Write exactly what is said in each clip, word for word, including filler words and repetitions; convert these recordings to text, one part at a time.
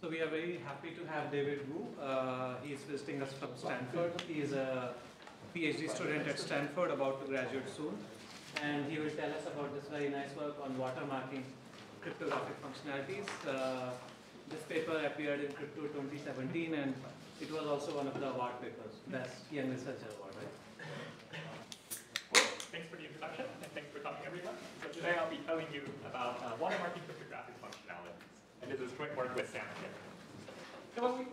So we are very happy to have David Wu. Uh, he is visiting us from Stanford. He is a PhD student at Stanford, about to graduate soon. And he will tell us about this very nice work on watermarking cryptographic functionalities. Uh, this paper appeared in Crypto twenty seventeen, and it was also one of the award papers, Best Young Researcher Award, right? Cool. Thanks for the introduction, and thanks for coming, everyone. So today I'll be telling you about uh, watermarking cryptographic functionalities. And this is joint work with Sam here. So when we,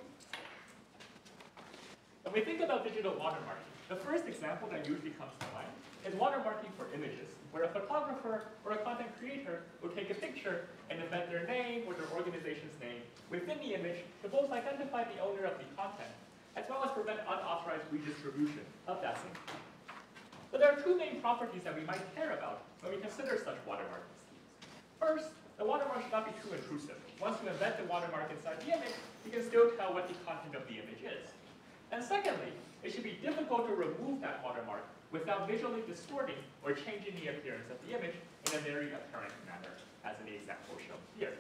when we think about digital watermarking, the first example that usually comes to mind is watermarking for images, where a photographer or a content creator will take a picture and embed their name or their organization's name within the image to both identify the owner of the content, as well as prevent unauthorized redistribution of that same content. But there are two main properties that we might care about when we consider such watermarking schemes. First, the watermark should not be too intrusive. Once you embed the watermark inside the image, you can still tell what the content of the image is. And secondly, it should be difficult to remove that watermark without visually distorting or changing the appearance of the image in a very apparent manner, as in the example shown here.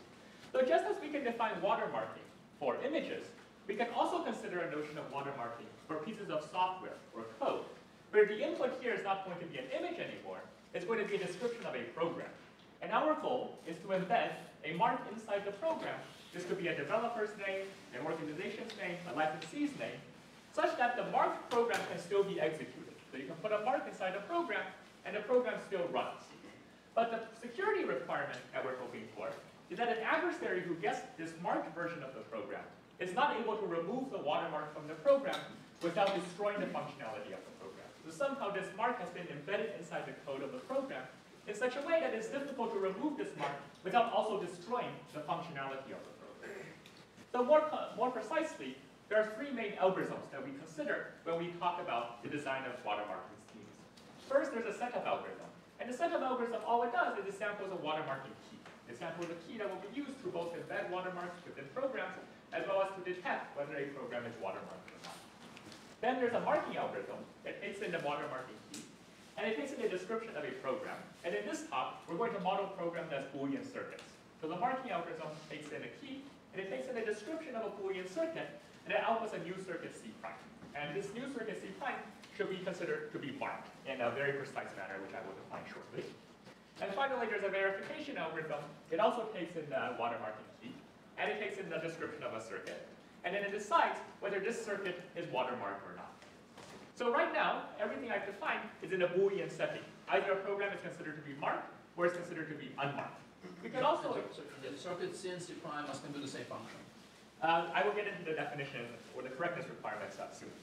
So just as we can define watermarking for images, we can also consider a notion of watermarking for pieces of software or code, where the input here is not going to be an image anymore, it's going to be a description of a program. And our goal is to embed a mark inside the program. This could be a developer's name, an organization's name, a licensee's name, such that the marked program can still be executed. So you can put a mark inside a program, and the program still runs. But the security requirement that we're hoping for is that an adversary who gets this marked version of the program is not able to remove the watermark from the program without destroying the functionality of the program. So somehow this mark has been embedded inside the code of the program in such a way that it's difficult to remove this mark without also destroying the functionality of the program. So more, more precisely, there are three main algorithms that we consider when we talk about the design of watermarking schemes. First, there's a setup algorithm. And the setup algorithm, all it does is it samples a watermarking key. It samples a key that will be used to both embed watermarks within programs, as well as to detect whether a program is watermarked or not. Then there's a marking algorithm that takes in the watermarking key, and it takes in a description of a program. And in this talk, we're going to model programs as Boolean circuits. So the marking algorithm takes in a key, and it takes in a description of a Boolean circuit, and it outputs a new circuit C prime. And this new circuit C prime should be considered to be marked in a very precise manner, which I will define shortly. And finally, there's a verification algorithm. It also takes in the watermarking key, and it takes in the description of a circuit. And then it decides whether this circuit is watermarked or not. So right now, everything I've defined is in a Boolean setting. Either a program is considered to be marked, or it's considered to be unmarked. We could also... So the circuit C and C prime must do the same function. Uh, I will get into the definition or the correctness requirements uh, soon,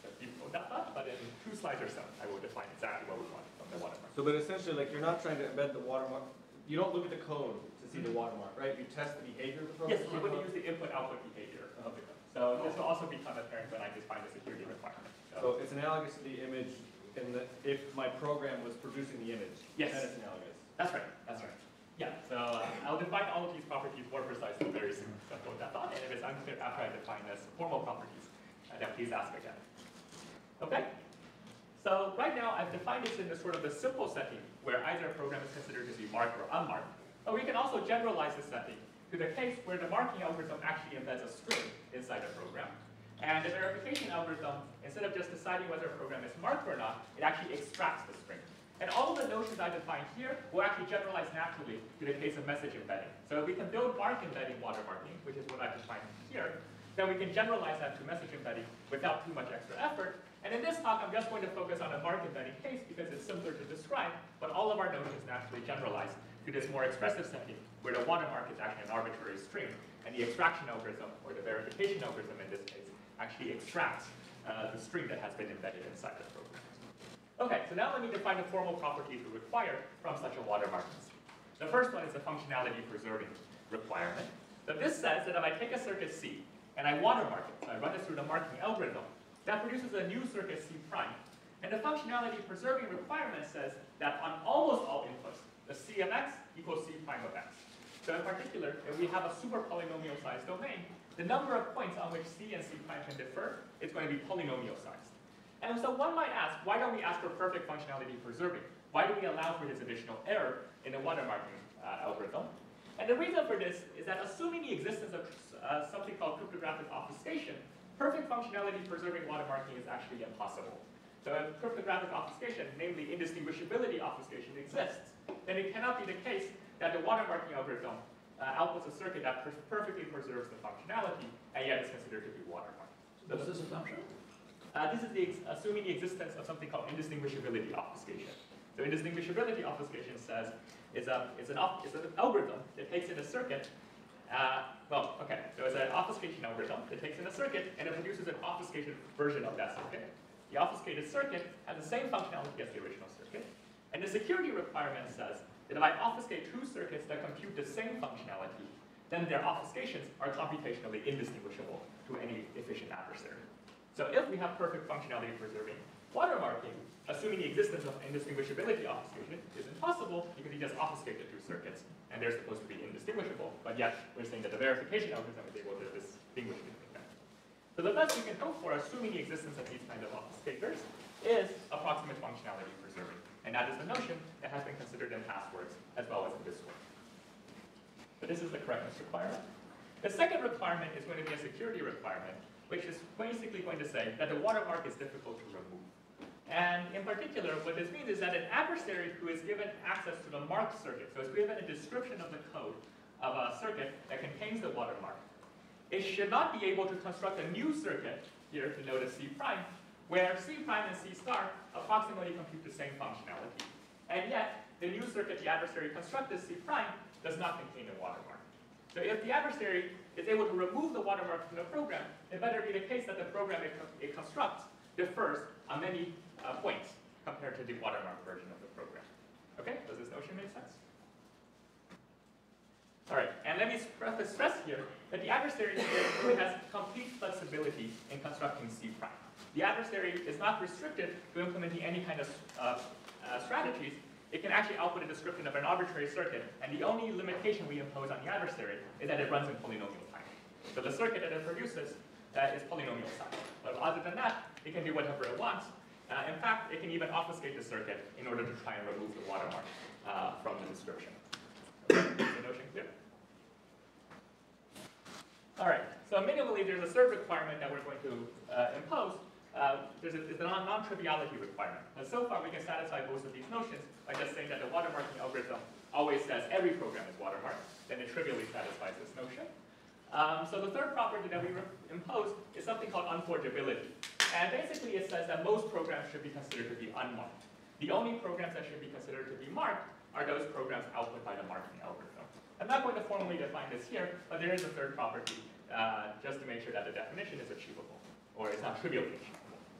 but in two slides or so, I will define exactly what we want from the watermark. So, but essentially, like, you're not trying to embed the watermark. You don't look at the code to see the watermark, right? You test the behavior of the program. Yes, we're going to use the input-output behavior of the code. So this will also become apparent when I define the security requirement. So, so it's analogous to the image in the, if my program was producing the image. Yes. Then it's analogous. That's right. That's right. Yeah. So uh, I'll define all of these properties more precisely very soon. So put that on. And if it's unclear after I define this formal properties, uh, then please ask again. Okay. So right now I've defined this in the sort of the simple setting where either a program is considered to be marked or unmarked. But we can also generalize the setting to the case where the marking algorithm actually embeds a string inside a program. And the verification algorithm, instead of just deciding whether a program is marked or not, it actually extracts the string. And all of the notions I define here will actually generalize naturally to the case of message embedding. So if we can build mark embedding watermarking, which is what I've defined here, then we can generalize that to message embedding without too much extra effort. And in this talk, I'm just going to focus on a mark embedding case because it's simpler to describe, but all of our notions naturally generalize to this more expressive setting where the watermark is actually an arbitrary string, and the extraction algorithm, or the verification algorithm in this case, actually extracts uh, the string that has been embedded inside the program. Okay, so now let me define the formal properties we require from such a watermarking scheme. The first one is the functionality preserving requirement. So this says that if I take a circuit C and I watermark it, so I run it through the marking algorithm, that produces a new circuit C prime. And the functionality preserving requirement says that on almost all inputs, the C of x equals C prime of x. So in particular, if we have a super polynomial sized domain, the number of points on which C and C prime can differ is going to be polynomial sized. And so one might ask, why don't we ask for perfect functionality preserving? Why do we allow for this additional error in the watermarking uh, algorithm? And the reason for this is that assuming the existence of uh, something called cryptographic obfuscation, perfect functionality preserving watermarking is actually impossible. So if cryptographic obfuscation, namely indistinguishability obfuscation, exists, then it cannot be the case that the watermarking algorithm uh, outputs a circuit that per perfectly preserves the functionality and yet is considered to be watermarked. So What's this assumption? Uh, this is the ex assuming the existence of something called indistinguishability obfuscation. So indistinguishability obfuscation says it's, a, it's, an, it's an algorithm that takes in a circuit. Uh, well, okay, so it's an obfuscation algorithm that takes in a circuit and it produces an obfuscated version of that circuit. The obfuscated circuit has the same functionality as the original circuit. And the security requirement says that if I obfuscate two circuits that compute the same functionality, then their obfuscations are computationally indistinguishable to any efficient adversary. So if we have perfect functionality preserving watermarking, assuming the existence of indistinguishability obfuscation is impossible because you just obfuscate the two circuits and they're supposed to be indistinguishable, but yet we're saying that the verification algorithm is able to distinguish between them. So the best we can hope for, assuming the existence of these kinds of obfuscators, is approximate functionality preserving. And that is the notion that has been considered in passwords as well as in this work. So this is the correctness requirement. The second requirement is going to be a security requirement, which is basically going to say that the watermark is difficult to remove. And in particular, what this means is that an adversary who is given access to the marked circuit, so it's given a description of the code of a circuit that contains the watermark, it should not be able to construct a new circuit, here to notice C prime, where C prime and C star approximately compute the same functionality. And yet, the new circuit the adversary constructed, C prime, does not contain a watermark. So if the adversary is able to remove the watermark from the program, it better be the case that the program it, it constructs differs on many uh, points compared to the watermark version of the program. Okay, does this notion make sense? All right, and let me stress here that the adversary here really has complete flexibility in constructing C prime. The adversary is not restricted to implementing any kind of uh, uh, strategies. It can actually output a description of an arbitrary circuit, and the only limitation we impose on the adversary is that it runs in polynomial time. So the circuit that it produces uh, is polynomial size. But other than that, it can do whatever it wants. Uh, in fact, it can even obfuscate the circuit in order to try and remove the watermark uh, from the description. Is the notion clear? All right, so minimally, there's a third requirement that we're going to uh, impose. Uh, there's a, it's a non-triviality requirement. And so far, we can satisfy both of these notions by just saying that the watermarking algorithm always says every program is watermarked. Then it trivially satisfies this notion. Um, so the third property that we impose is something called unforgeability. And basically, it says that most programs should be considered to be unmarked. The only programs that should be considered to be marked are those programs output by the marking algorithm. I'm not going to formally define this here, but there is a third property uh, just to make sure that the definition is achievable, or it's not trivially achievable.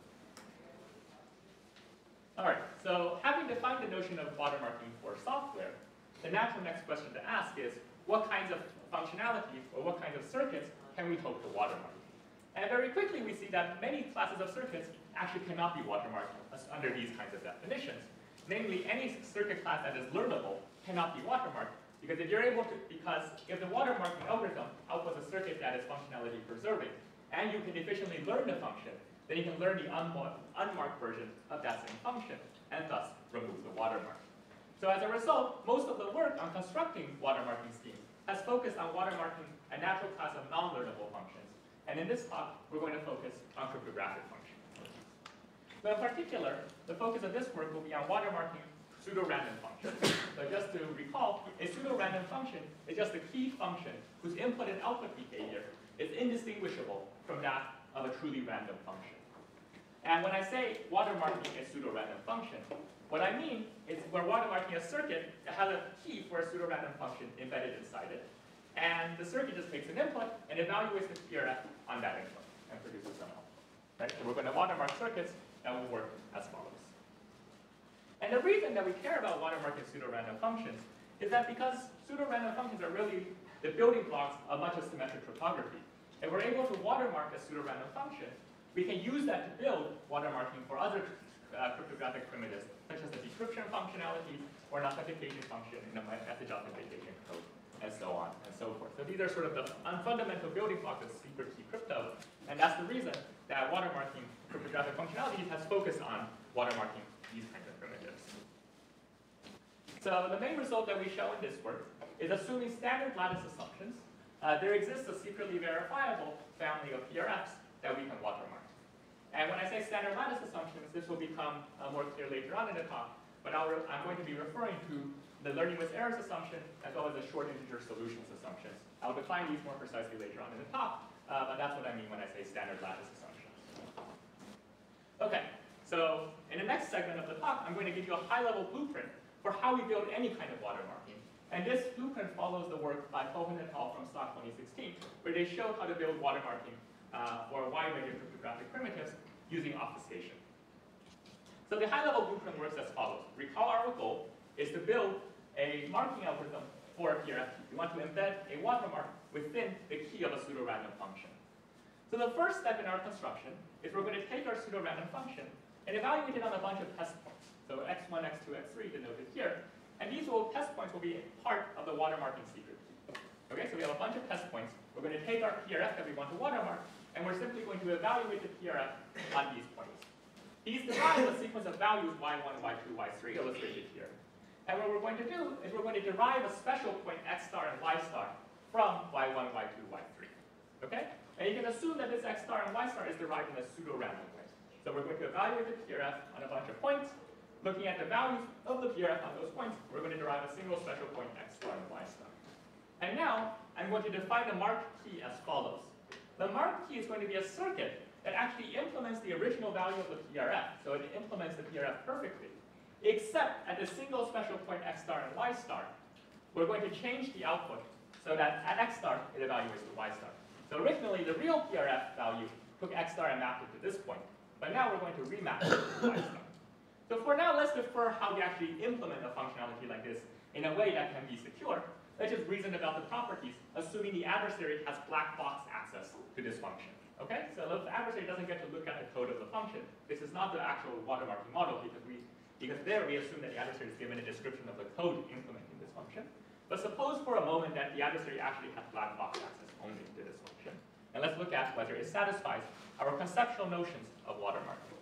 All right, so having defined the notion of watermarking for software, the natural next question to ask is, what kinds of functionalities or what kinds of circuits can we hope to watermark? And very quickly we see that many classes of circuits actually cannot be watermarked under these kinds of definitions. Namely, any circuit class that is learnable cannot be watermarked, because if you're able to, because if the watermarking algorithm outputs a circuit that is functionality preserving, and you can efficiently learn the function, then you can learn the unmarked, unmarked version of that same function, and thus remove the watermark. So as a result, most of the work on constructing watermarking schemes has focused on watermarking a natural class of non-learnable functions. And in this talk, we're going to focus on cryptographic functions. So in particular, the focus of this work will be on watermarking pseudo-random functions. So just to recall, a pseudo-random function is just a key function whose input and output behavior is indistinguishable from that of a truly random function. And when I say watermarking a pseudo-random function, what I mean is we're watermarking a circuit that has a key for a pseudo-random function embedded inside it. And the circuit just takes an input and evaluates the P R F on that input and produces an output. Right? So we're going to watermark circuits that will work as follows. And the reason that we care about watermarking pseudo-random functions is that because pseudo-random functions are really the building blocks of much of symmetric cryptography. If we're able to watermark a pseudo-random function, we can use that to build watermarking for other uh, cryptographic primitives, such as the decryption functionality or an authentication function in a message authentication code, and so on and so forth. So these are sort of the fundamental building blocks of secret key crypto, and that's the reason that watermarking cryptographic functionalities has focused on watermarking these kinds of primitives. So the main result that we show in this work is assuming standard lattice assumptions, uh, there exists a secretly verifiable family of P R Fs that we can watermark. And when I say standard lattice assumptions, this will become uh, more clear later on in the talk, but I'll I'm going to be referring to the learning with errors assumption as well as the short integer solutions assumptions. I'll define these more precisely later on in the talk, uh, but that's what I mean when I say standard lattice assumptions. Okay, so in the next segment of the talk, I'm going to give you a high-level blueprint for how we build any kind of watermarking. And this blueprint follows the work by Cohen et al. From STOCK twenty sixteen, where they show how to build watermarking uh, for a wide range of cryptographic primitives using obfuscation. So the high-level blueprint works as follows. Recall our goal is to build a marking algorithm for a P R F key. We want to embed a watermark within the key of a pseudo-random function. So the first step in our construction is we're going to take our pseudo-random function and evaluate it on a bunch of test points. So x one, x two, x three denoted here. And these will, test points will be part of the watermarking secret key. Okay, so we have a bunch of test points. We're going to take our P R F that we want to watermark, and we're simply going to evaluate the P R F on these points. These derive a sequence of values y one, y two, y three, illustrated here. And what we're going to do is we're going to derive a special point x star and y star from y one, y two, y three. Okay? And you can assume that this x star and y star is derived in a pseudo-random way. So we're going to evaluate the P R F on a bunch of points. Looking at the values of the P R F on those points, we're going to derive a single special point x star and y star. And now, I'm going to define the marked key as follows. The marked key is going to be a circuit that actually implements the original value of the P R F. So it implements the P R F perfectly. Except at the single special point x star and y star, we're going to change the output so that at x star, it evaluates the y star. So originally, the real P R F value took x star and mapped it to this point. But now we're going to remap it to y star. So for now, let's defer how we actually implement a functionality like this in a way that can be secure. Let's just reason about the properties, assuming the adversary has black box access to this function. Okay? So the adversary doesn't get to look at the code of the function. This is not the actual watermarking model because we Because there we assume that the adversary is given a description of the code implementing this function. But suppose for a moment that the adversary actually has black box access only to this function. And let's look at whether it satisfies our conceptual notions of watermarking.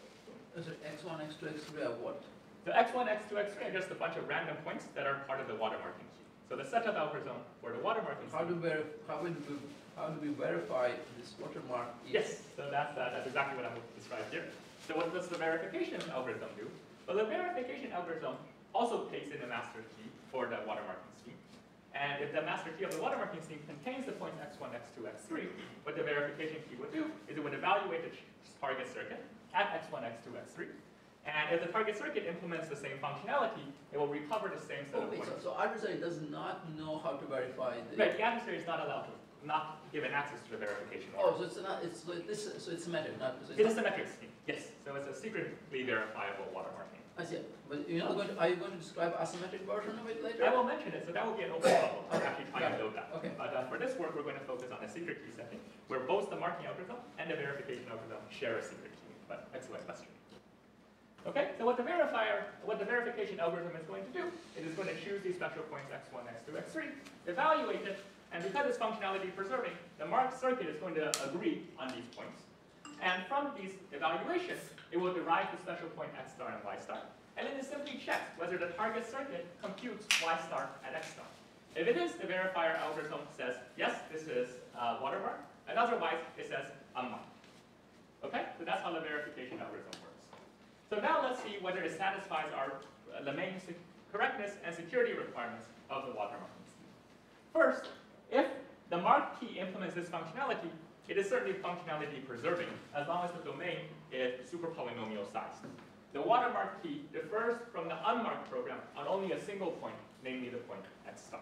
So x one, x two, x three are what? So x one, x two, x three are just a bunch of random points that are part of the watermarking key. So the setup algorithm for the watermarking How do key. we how will we how do we verify this watermark? Is Yes, so that's, uh, that's exactly what I'm going to describe here. So what does the verification algorithm do? Well, the verification algorithm also takes in a master key for the watermarking scheme. And if the master key of the watermarking scheme contains the points x one, x two, x three, what the verification key would do is it would evaluate the target circuit at x one, x two, x three. And if the target circuit implements the same functionality, it will recover the same set Oh, of wait, points. so, so adversary does not know how to verify the. Right, the adversary is not allowed to, not given access to the verification. Oh, so it's not it's so this so it's a method, not so It's a not, symmetric scheme, yes. So it's a secretly verifiable watermarking. I see. But you're not going to, are you going to describe asymmetric version of it later? I will mention it, so that will be an open bubble. I'll actually try and Got it. build that. Okay. But uh, for this work, we're going to focus on a secret key setting, where both the marking algorithm and the verification algorithm share a secret key, but excellent question. Okay, so what the verifier, what the verification algorithm is going to do, it is going to choose these special points x one, x two, x three, evaluate it, and because it's functionality preserving, the marked circuit is going to agree on these points. And from these evaluations, it will derive the special point x star and y star. And then it simply checks whether the target circuit computes y star at x star. If it is, the verifier algorithm says, yes, this is uh, watermark, and otherwise it says unmarked. Okay, so that's how the verification algorithm works. So now let's see whether it satisfies our uh, the main correctness and security requirements of the watermarking scheme. First, if the marked key implements this functionality, it is certainly functionality preserving as long as the domain is superpolynomial sized. The watermark key differs from the unmarked program on only a single point, namely the point x star.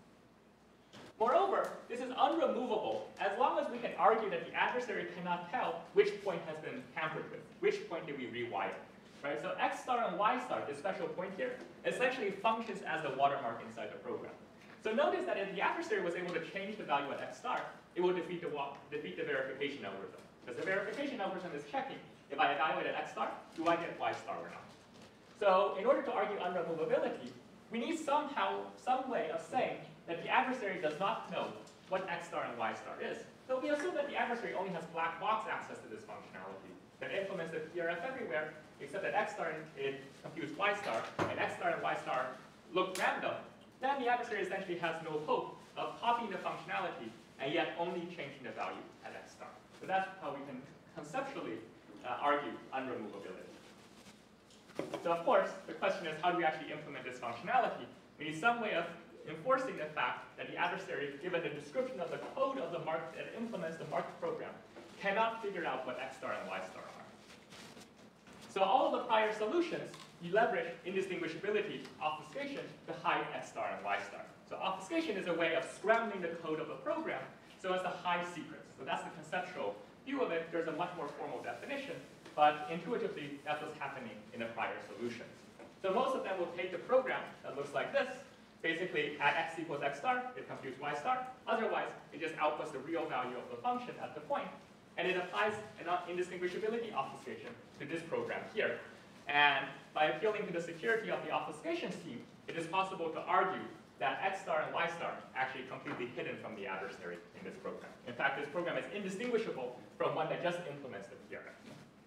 Moreover, this is unremovable as long as we can argue that the adversary cannot tell which point has been tampered with, which point did we rewire. Right? So x star and y star, this special point here, essentially functions as the watermark inside the program. So notice that if the adversary was able to change the value at x star, it will defeat the, defeat the verification algorithm. Because the verification algorithm is checking, if I evaluate at x star, do I get y star or not? So in order to argue unremovability, we need somehow, some way of saying that the adversary does not know what x star and y star is. So we assume that the adversary only has black box access to this functionality that implements the P R F everywhere, except that x star it computes y star, and x star and y star look random. then the adversary essentially has no hope of copying the functionality and yet only changing the value at x star. So that's how we can conceptually uh, argue unremovability. So of course, the question is, how do we actually implement this functionality? We need some way of enforcing the fact that the adversary, given the description of the code of the mark that implements the marked program, cannot figure out what x star and y star are. So all of the prior solutions, you leverage indistinguishability obfuscation to hide x star and y star. So obfuscation is a way of scrambling the code of a program so as to hide secrets. So that's the conceptual view of it. There's a much more formal definition, but intuitively, that's what's happening in the prior solutions. So most of them will take the program that looks like this. Basically, at x equals x star, it computes y star. Otherwise, it just outputs the real value of the function at the point. And it applies an indistinguishability obfuscation to this program here. And by appealing to the security of the obfuscation scheme, it is possible to argue that x star and y star actually completely hidden from the adversary in this program. In fact, this program is indistinguishable from one that just implements the P R F.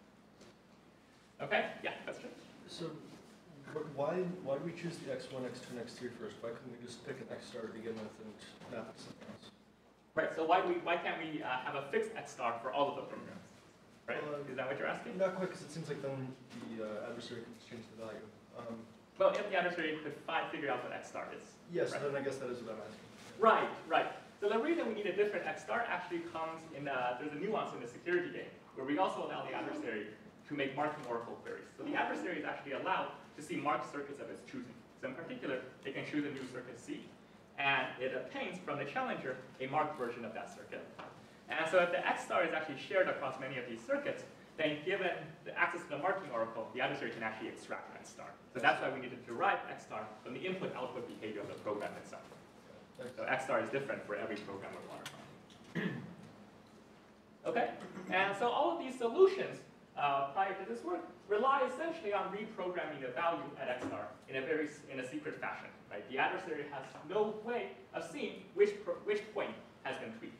Okay? Yeah, question? So, but why why do we choose the x one, x two, and x three first? Why couldn't we just pick an x star to begin with and map it to something else? Right, so why, we, why can't we uh, have a fixed x star for all of the programs? Right? Uh, Is that what you're asking? Not quite, because it seems like then the uh, adversary can just change the value. Um, Well, if the adversary could find, figure out what x star is. yes, right. then I guess that is what I'm asking. Right, right. So the reason we need a different x star actually comes in, uh, there's a nuance in the security game, where we also allow the adversary to make marking oracle queries. So the adversary is actually allowed to see marked circuits of its choosing. So in particular, it can choose a new circuit C, and it obtains from the challenger a marked version of that circuit. And so if the x star is actually shared across many of these circuits, then given the access to the marking oracle, the adversary can actually extract x star. So that's why we need to derive x star from the input-output behavior of the program itself. Thanks. So x star is different for every program with watermarking. Okay, and so all of these solutions uh, prior to this work rely essentially on reprogramming the value at x star in a very in a secret fashion. Right, the adversary has no way of seeing which pro which point has been tweaked.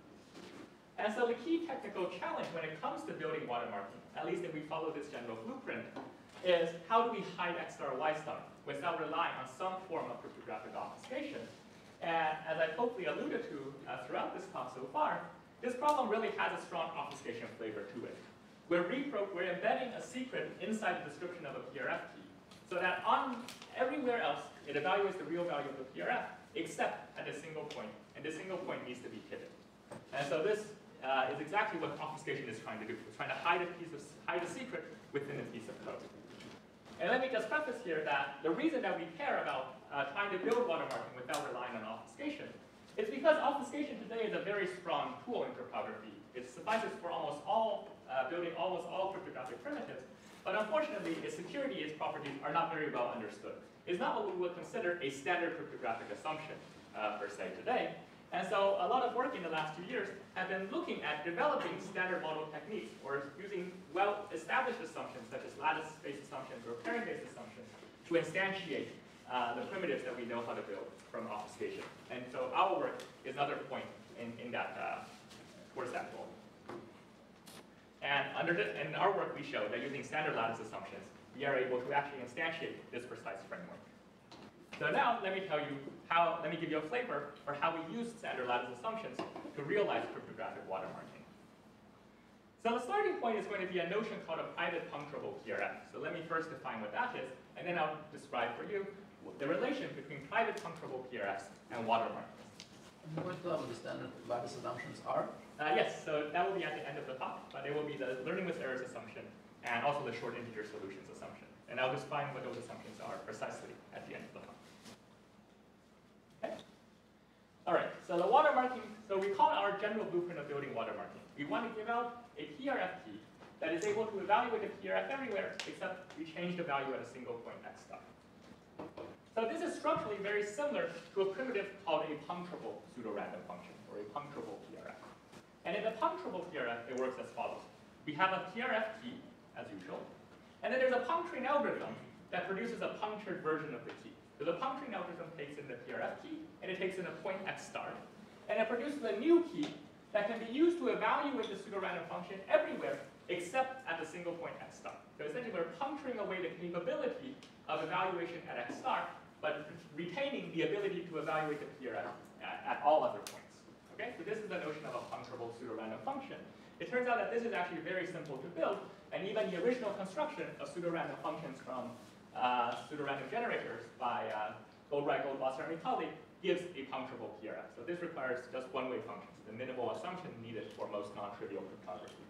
And so the key technical challenge when it comes to building watermarking, at least if we follow this general blueprint, is how do we hide x star, y star without relying on some form of cryptographic obfuscation? And as I hopefully alluded to uh, throughout this talk so far, this problem really has a strong obfuscation flavor to it. We're, repro we're embedding a secret inside the description of a P R F key, so that on everywhere else, it evaluates the real value of the P R F, except at a single point, and this single point needs to be hidden. And so this uh, is exactly what obfuscation is trying to do. It's trying to hide a piece of hide a secret within a piece of code. And let me just preface here that the reason that we care about uh, trying to build watermarking without relying on obfuscation is because obfuscation today is a very strong tool in cryptography. It suffices for almost all uh, building almost all cryptographic primitives, but unfortunately, its security, its properties are not very well understood. It's not what we would consider a standard cryptographic assumption uh, per se today. And so a lot of work in the last two years have been looking at developing standard model techniques or using well-established assumptions such as lattice-based assumptions or pairing-based assumptions to instantiate uh, the primitives that we know how to build from obfuscation. And so our work is another point in, in that, uh, towards that goal. And under the, in our work, we show that using standard lattice assumptions, we are able to actually instantiate this precise framework. So now, let me tell you how, let me give you a flavor for how we use standard lattice assumptions to realize cryptographic watermarking. So the starting point is going to be a notion called a private puncturable P R F. So let me first define what that is, and then I'll describe for you the relation between private puncturable P R Fs and watermarking. What um, the standard lattice assumptions are? Uh, yes, so that will be at the end of the talk, but it will be the learning with errors assumption and also the short integer solutions assumption. And I'll define what those assumptions are precisely at the end of the talk. Okay? All right, so the watermarking, so we call it our general blueprint of building watermarking. We want to give out a P R F key that is able to evaluate the P R F everywhere, except we change the value at a single point x star. So this is structurally very similar to a primitive called a puncturable pseudorandom function, or a puncturable P R F. And in the puncturable P R F, it works as follows. We have a P R F key, as usual, and then there's a puncturing algorithm that produces a punctured version of the key. So the puncturing algorithm takes in the P R F key, and it takes in a point x star, and it produces a new key that can be used to evaluate the pseudorandom function everywhere, except at the single point x star. So essentially, we're puncturing away the capability of evaluation at x star but retaining the ability to evaluate the P R F at, at all other points. Okay, so this is the notion of a puncturable pseudorandom function. It turns out that this is actually very simple to build, and even the original construction of pseudorandom functions from uh, pseudorandom generators by uh, Goldreich, Goldwasser, and colleague gives a puncturable P R F. So this requires just one-way functions, the minimal assumption needed for most non-trivial cryptography.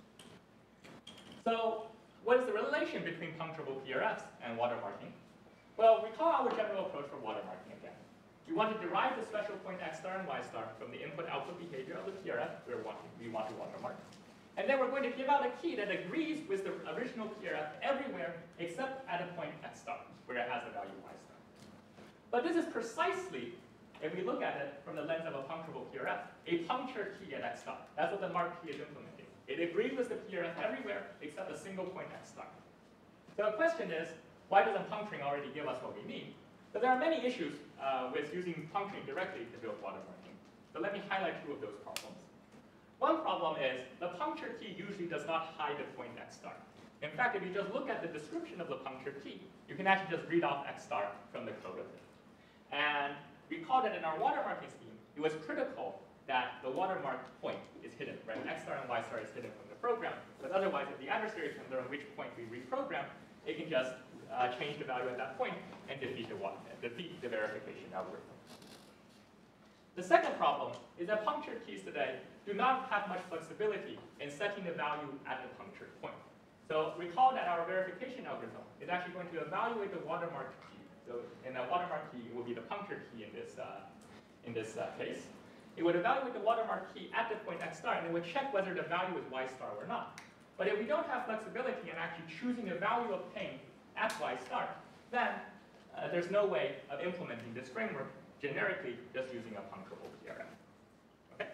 So what is the relation between puncturable P R Fs and watermarking? Well, recall our general approach for watermarking again. We want to derive the special point x star and y star from the input-output behavior of the P R F we're wanting, we want to watermark. And then we're going to give out a key that agrees with the original P R F everywhere except at a point x star, where it has the value y star. But this is precisely, if we look at it from the lens of a puncturable P R F, a puncture key at x star. That's what the mark key is implementing. It agrees with the P R F everywhere except a single point x star. So the question is, why doesn't puncturing already give us what we need? But there are many issues uh, with using puncturing directly to build watermarking. So let me highlight two of those problems. One problem is the puncture key usually does not hide the point x star. In fact, if you just look at the description of the puncture key, you can actually just read off x star from the code of it. And recall that in our watermarking scheme, it was critical that the watermark point is hidden, right? X star and y star is hidden from the program. But otherwise, if the adversary can learn which point we reprogram, it can just uh, change the value at that point and defeat the, defeat the verification algorithm. The second problem is that puncture keys today do not have much flexibility in setting the value at the punctured point. So recall that our verification algorithm is actually going to evaluate the watermark key. So in the watermark key, it will be the puncture key in this, uh, in this uh, case. It would evaluate the watermark key at the point x star, and it would check whether the value is y star or not. But if we don't have flexibility in actually choosing a value obtained at y star, then uh, there's no way of implementing this framework generically just using a puncturable P R F. Okay?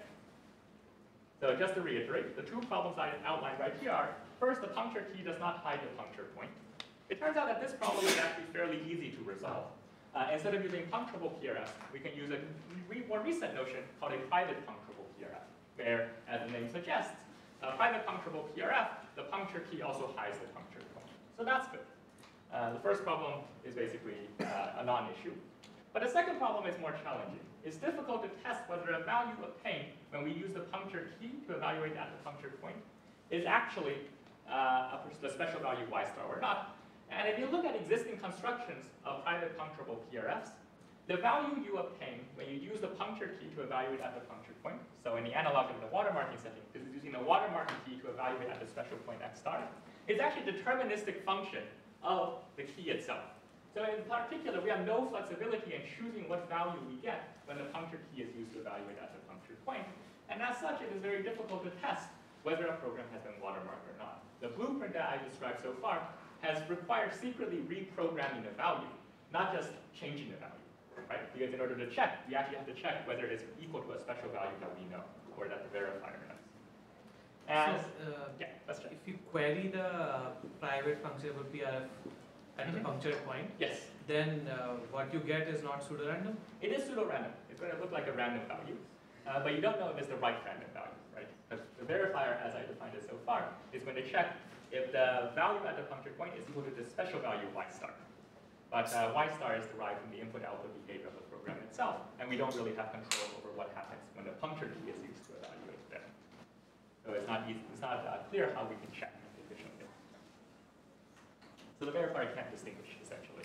So just to reiterate, the two problems I outlined right here are, first, the puncture key does not hide the puncture point. It turns out that this problem is actually fairly easy to resolve. Uh, instead of using puncturable P R Fs, we can use a re more recent notion called a private puncturable P R F, where, as the name suggests, a private puncturable P R F, the puncture key also hides the puncture point. So that's good. Uh, the first problem is basically uh, a non-issue. But the second problem is more challenging. It's difficult to test whether a value obtained when we use the puncture key to evaluate at the punctured point is actually uh, a, the special value y star or not. And if you look at existing constructions of private puncturable P R Fs, the value you obtain when you use the puncture key to evaluate at the punctured point, so in the analog of the watermarking setting, this is using the watermarking key to evaluate at the special point x star, is actually a deterministic function of the key itself. So in particular, we have no flexibility in choosing what value we get when the puncture key is used to evaluate at the punctured point. And as such, it is very difficult to test whether a program has been watermarked or not. The blueprint that I described so far has required secretly reprogramming the value, not just changing the value, right? Because in order to check, we actually have to check whether it is equal to a special value that we know, or that the verifier knows. And, so, uh, yeah, let's check. if you query the uh, private functionable P R F at Mm-hmm. the punctured point, Yes, then uh, what you get is not pseudorandom? it is pseudo-random. It's going to look like a random value, uh, but you don't know if it's the right random value, right? Because the verifier, as I defined it so far, is going to check if the value at the punctured point is equal to the special value y star. But uh, y star is derived from the input-output behavior of the program itself, and we don't really have control over what happens when the puncture key is used to evaluate that. So it's not easy, it's not uh, clear how we can check efficiently. So the verifier can't distinguish, essentially.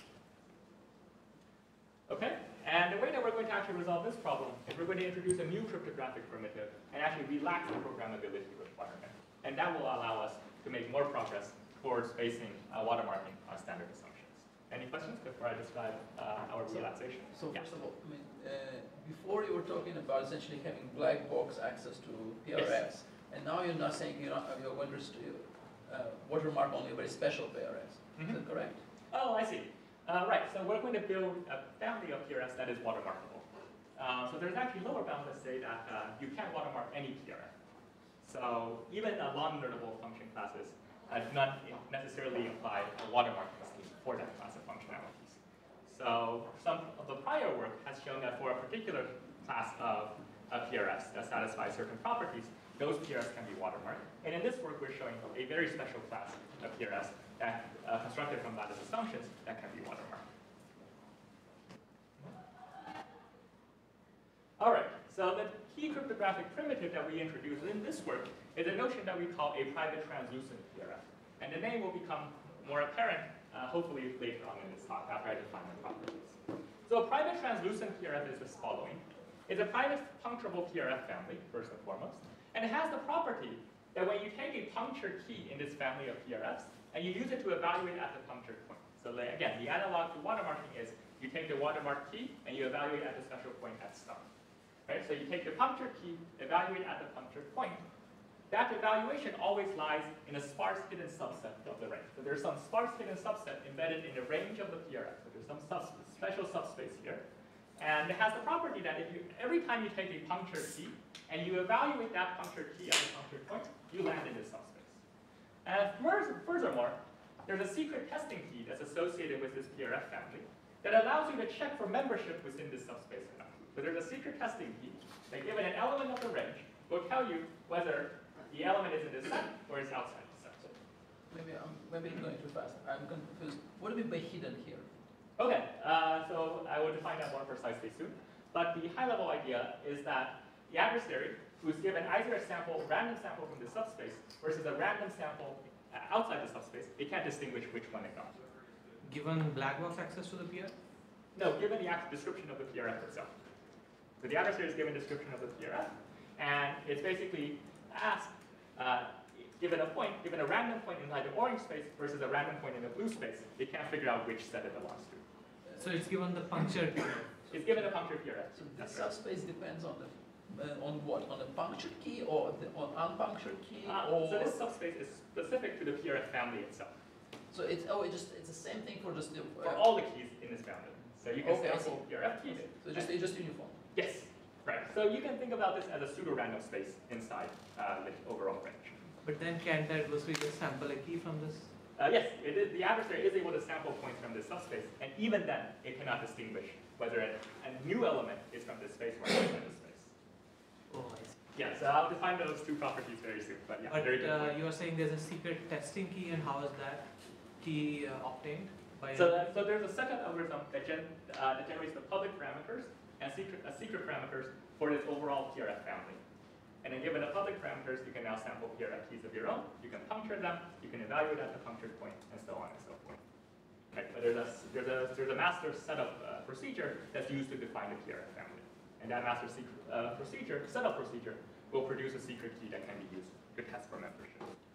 Okay, and the way that we're going to actually resolve this problem is we're going to introduce a new cryptographic primitive and actually relax the programmability requirement. And that will allow us to make more progress towards basing uh, watermarking on standard assumptions. Any questions before I describe uh, our relaxation? So Yeah. first of all, I mean, uh, before you were talking about essentially having black box access to P R Fs, Yes. and now you're not saying you're, not, you're going to restrict, uh, watermark only very special P R Fs. Mhm. Is that correct? Oh, I see. Uh, right, so we're going to build a family of P R Fs that is watermarkable. Uh, so there's actually lower bounds that say that uh, you can't watermark any P R F. So even uh, non-learnable function classes uh, do not necessarily apply a watermarking scheme for that class of functionalities. So some of the prior work has shown that for a particular class of uh, P R Fs that satisfy certain properties, those P R Fs can be watermarked. And in this work, we're showing a very special class of P R Fs that uh, constructed from lattice assumptions that can be watermarked. So the key cryptographic primitive that we introduced in this work is a notion that we call a private translucent P R F. And the name will become more apparent, uh, hopefully later on in this talk, after I define the properties. So a private translucent P R F is the following. It's a private puncturable P R F family, first and foremost. And it has the property that when you take a punctured key in this family of P R Fs, and you use it to evaluate at the punctured point. So like, again, the analog to watermarking is you take the watermark key and you evaluate at the special point at start. Right? So you take the punctured key, evaluate at the punctured point. That evaluation always lies in a sparse hidden subset of the range. So there's some sparse hidden subset embedded in the range of the P R F. So there's some sub special subspace here. And it has the property that if you, every time you take a punctured key and you evaluate that punctured key at the punctured point, you land in this subspace. And furthermore, there's a secret testing key that's associated with this P R F family that allows you to check for membership within this subspace or not. So there's a secret testing key that, given an element of the range, will tell you whether the element is in this set or is outside the set. Maybe I'm maybe I'm going too fast. I'm confused. What do you mean by hidden here? Okay, uh, so I will define that more precisely soon. But the high-level idea is that the adversary, who's given either a sample, random sample from the subspace, versus a random sample uh, outside the subspace, it can't distinguish which one it got. Given black box access to the P R F? No, given the description of the P R F itself. So the adversary is given description of the P R F, and it's basically asked, uh, given a point, given a random point inside the orange space versus a random point in the blue space, it can't figure out which set it belongs to. So it's given the punctured P R F. It's given a punctured P R F. So the That's right. subspace depends on the uh, on what? On the punctured key or the, on unpunctured key Uh, or so this subspace is specific to the P R F family itself. so it's oh it just it's the same thing for just the uh, For all the keys in this family. So you can Okay, I sample P R F keys. so just it's just uniform. Yes, right. So you can think about this as a pseudo-random space inside uh, the overall range. But then can the adversary just sample a key from this? Uh, yes, it is, the adversary is able to sample points from this subspace, and even then, it cannot distinguish whether a, a new element is from this space or outside this space. Oh, I see. Yeah, so I'll define those two properties very soon, but yeah, But very good uh, point. you are saying there's a secret testing key, and how is that key uh, obtained? By So, that, so there's a second algorithm that, gen, uh, that generates the public parameters and secret, uh, secret parameters for this overall P R F family. And then given the public parameters, you can now sample P R F keys of your own, you can puncture them, you can evaluate at the punctured point, and so on and so forth. Right? But there's a, there's, a, there's a master setup uh, procedure that's used to define the P R F family. And that master secret, uh, procedure, setup procedure, will produce a secret key that can be used to test for membership.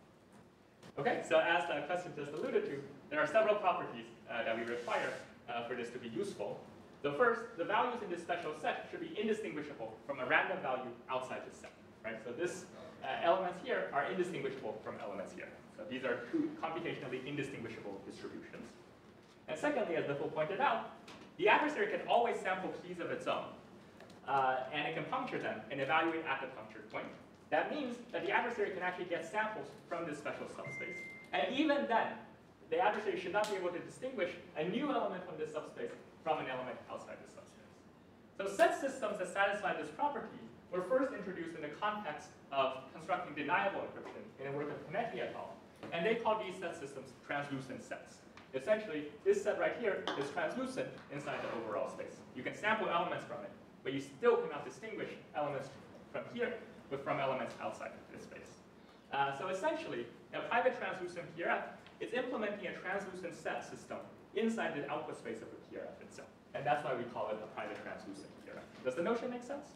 Okay, so as the question just alluded to, there are several properties uh, that we require uh, for this to be useful. The first, the values in this special set should be indistinguishable from a random value outside this set. Right? So this uh, elements here are indistinguishable from elements here. So these are two computationally indistinguishable distributions. And secondly, as Liffel pointed out, the adversary can always sample keys of its own, uh, and it can puncture them and evaluate at the punctured point. That means that the adversary can actually get samples from this special subspace. And even then, the adversary should not be able to distinguish a new element from this subspace from an element outside the subspace. So set systems that satisfy this property were first introduced in the context of constructing deniable encryption in the work of Konecny et al. And they call these set systems translucent sets. Essentially, this set right here is translucent inside the overall space. You can sample elements from it, but you still cannot distinguish elements from here but from elements outside of this space. Uh, so essentially, a private translucent P R F is implementing a translucent set system inside the output space of the P R F itself. And that's why we call it a private translucent P R F. Does the notion make sense?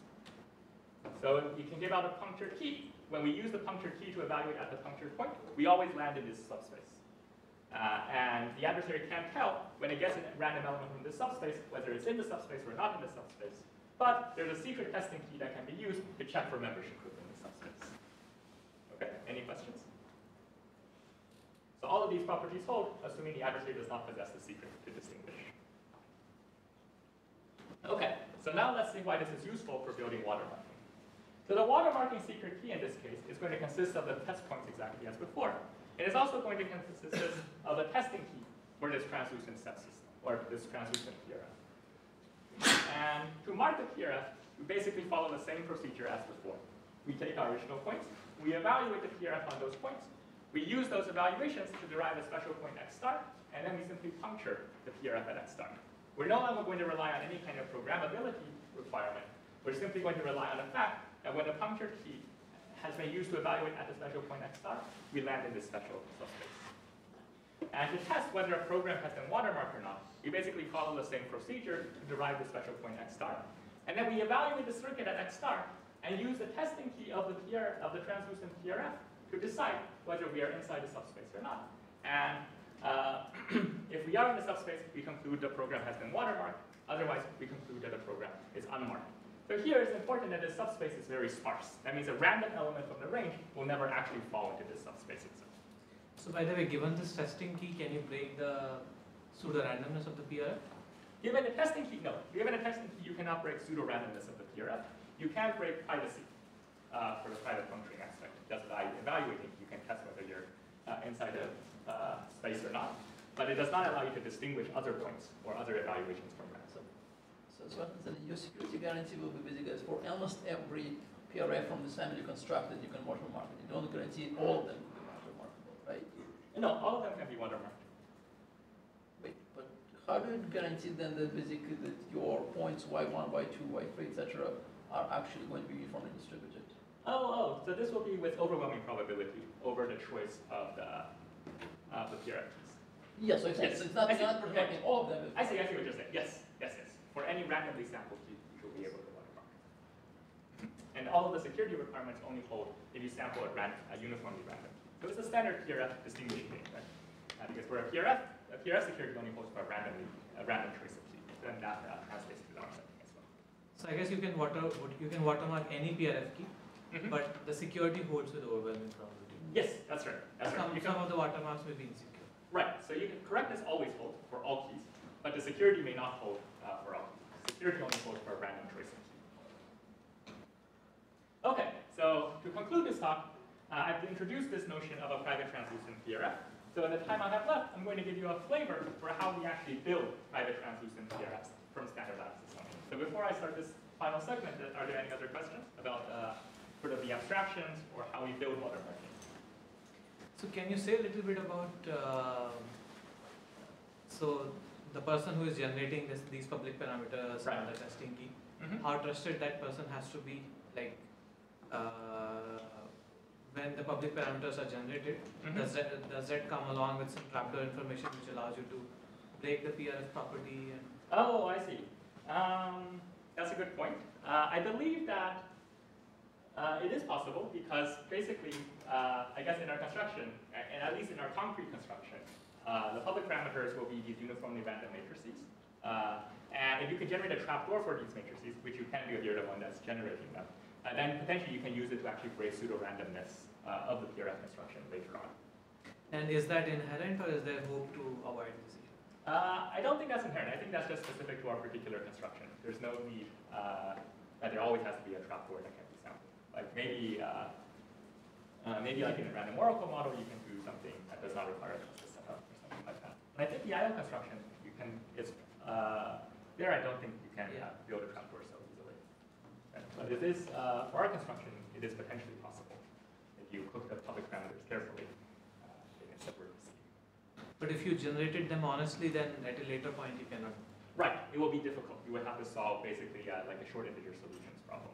So you can give out a punctured key. When we use the punctured key to evaluate at the punctured point, we always land in this subspace. Uh, and the adversary can't tell when it gets a random element from this subspace, whether it's in the subspace or not in the subspace. But there's a secret testing key that can be used to check for membership within the subspace. Okay, any questions? So all of these properties hold, assuming the adversary does not possess the secret to distinguish. Okay, so now let's see why this is useful for building watermarking. So the watermarking secret key in this case is going to consist of the test points exactly as before. It is also going to consist of a testing key for this translucent set system, or this translucent P R F. And to mark the P R F, we basically follow the same procedure as before. We take our original points, we evaluate the P R F on those points, we use those evaluations to derive a special point x star, and then we simply puncture the P R F at x star. We're no longer going to rely on any kind of programmability requirement, We're simply going to rely on the fact that when the punctured key has been used to evaluate at the special point x star, we land in this special subspace. And to test whether a program has been watermarked or not, we basically follow the same procedure to derive the special point x star. And then we evaluate the circuit at x star and use the testing key of the P R, of the translucent P R F to decide whether we are inside the subspace or not. And uh, if we are in the subspace, we conclude the program has been watermarked. Otherwise, we conclude that the program is unmarked. So here it's important that the subspace is very sparse. That means a random element from the range will never actually fall into this subspace itself. So by the way, given this testing key, can you break the pseudo-randomness of the P R F? Given a testing key, no. Given a testing key, you cannot break pseudo-randomness of the P R F. You can break privacy uh, for the private functioning aspect. Just by evaluating, you can test whether you're uh, inside a uh, space or not. But it does not allow you to distinguish other points or other evaluations from that. So, so, so, so your security guarantee will be basically for almost every P R F from this family constructed, you can watermark it. You don't guarantee all of them will be watermarkable, right? No, all of them can be watermarked. Wait, but how do you guarantee then that basically that your points y one, y two, y three, et cetera are actually going to be uniformly distributed? Oh, oh, so this will be with overwhelming probability over the choice of the, uh, the P R Fs. Yes, so exactly. Yes. So it's not, I see. you're not protecting all of them. I see, I see what you're saying. Yes, yes, yes. For any randomly sampled key, you'll be able to watermark. And all of the security requirements only hold if you sample at random, uh, uniformly random. So it's a standard P R F distinguishing thing, right? Uh, because for a P R F, a P R F security only holds for a randomly, a random choice of key. Then that uh, translates to our setting as well. So I guess you can water you can watermark any P R F key, Mm-hmm. but the security holds with overwhelming probability. Yes, that's right. That's right. Some, You some can, of the watermarks may be insecure. right. So you can, correctness always holds for all keys, but the security may not hold uh, for all keys. Security only holds for a random choice of key. Okay, so to conclude this talk, uh, I've introduced this notion of a private translucent P R F. So in the time I have left, I'm going to give you a flavor for how we actually build private translucent P R Fs from standard lattice assumptions. So before I start this final segment, are there any other questions about uh, sort of the abstractions or how we build watermarking? So can you say a little bit about, uh, so the person who is generating this, these public parameters Right. and the testing key, Mm-hmm. how trusted that person has to be, like, uh, when the public parameters are generated, Mhm. does that, does that come along with some trapdoor information which allows you to break the P R F property? And Oh, I see. Um, that's a good point. Uh, I believe that uh, it is possible because basically, uh, I guess in our construction, a- and at least in our concrete construction, uh, the public parameters will be these uniformly random matrices. Uh, and if you can generate a trapdoor for these matrices, which you can do if you're the one that's generating them, uh, then potentially you can use it to actually break pseudo-randomness uh, of the P R F construction later on. and is that inherent, or is there hope to avoid this issue? Uh, I don't think that's inherent. I think that's just specific to our particular construction. There's no need uh, that there always has to be a trapdoor that can be sampled. Like maybe, uh, uh, maybe like in a random oracle model, you can do something that does not require a trusted setup or something like that. And I think the I O construction, you can, it's, uh, there I don't think you can uh, build a trapdoor so easily. Right? But it is, uh, for our construction, it is potentially possible if you cook the public parameters carefully uh, in a separate C. But if you generated them honestly, then at a later point you cannot. Right, it will be difficult. You would have to solve basically uh, like a short integer solutions problem.